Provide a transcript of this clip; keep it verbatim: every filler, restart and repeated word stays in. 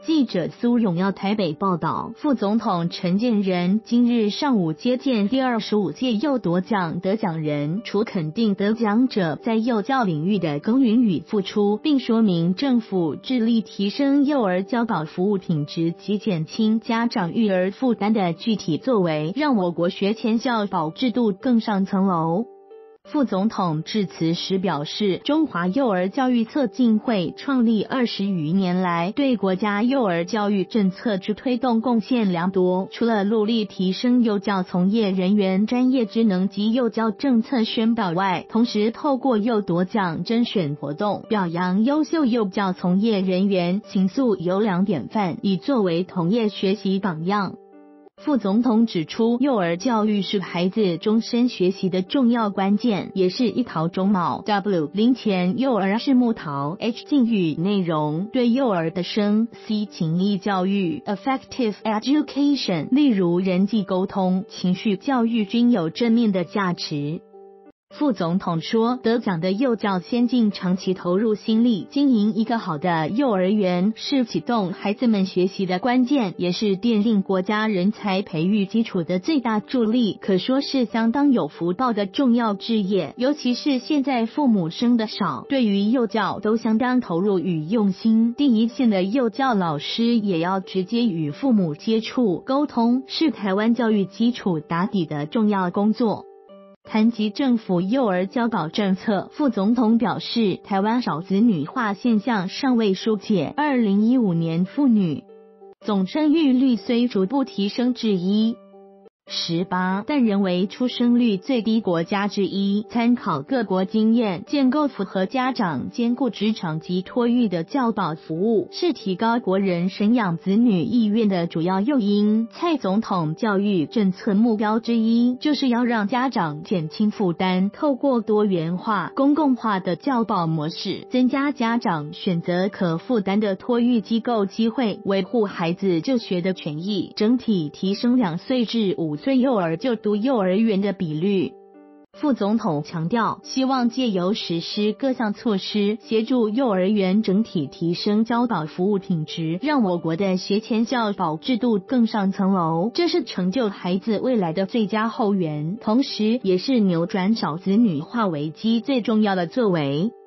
记者苏永耀台北报道，副总统陈建仁今日上午接见第二十五届幼铎奖得奖人，除肯定得奖者在幼教领域的耕耘与付出，并说明政府致力提升幼儿教导服务品质及减轻家长育儿负担的具体作为，让我国学前教保制度更上层楼。副总统致辞时表示，中华幼儿教育促进会创立二十余年来，对国家幼儿教育政策之推动贡献良多。除了努力提升幼教从业人员专业职能及幼教政策宣导外，同时透过幼铎奖甄选活动，表扬优秀幼教从业人员，形塑优良典范，以作为同业学习榜样。副总统指出，幼儿教育是孩子终身学习的重要关键，也是一桃中卯 W 零前幼儿是木桃 H 敬语内容，对幼儿的生 C 情意教育 Effective Education， 例如人际沟通、情绪教育均有正面的价值。副总统说，得奖的幼教先进长期投入心力，经营一个好的幼儿园是启动孩子们学习的关键，也是奠定国家人才培育基础的最大助力，可说是相当有福报的重要志业。尤其是现在父母生的少，对于幼教都相当投入与用心，第一线的幼教老师也要直接与父母接触沟通，是台湾教育基础打底的重要工作。谈及政府幼儿教导政策，副总统表示，台湾少子女化现象尚未疏解，二零一五年妇女总生育率虽逐步提升至一十八，但仍为出生率最低国家之一。参考各国经验，建构符合家长兼顾职场及托育的教导服务，是提高国人生养子女意愿的主要诱因。蔡总统教育政策目标之一，就是要让家长减轻负担，透过多元化、公共化的教保模式，增加家长选择可负担的托育机构机会，维护孩子就学的权益，整体提升两岁至五岁幼儿就读幼儿园的比率。副总统强调，希望借由实施各项措施，协助幼儿园整体提升教导服务品质，让我国的学前教保制度更上层楼，这是成就孩子未来的最佳后援，同时也是扭转少子女化危机最重要的作为。